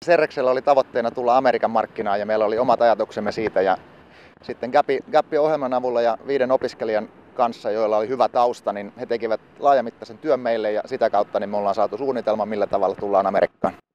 Serreksellä oli tavoitteena tulla Amerikan markkinaan ja meillä oli omat ajatuksemme siitä. Ja sitten Gappi-ohjelman avulla ja 5 opiskelijan kanssa, joilla oli hyvä tausta, niin he tekivät laajamittaisen työn meille ja sitä kautta niin me ollaan saatu suunnitelma, millä tavalla tullaan Amerikkaan.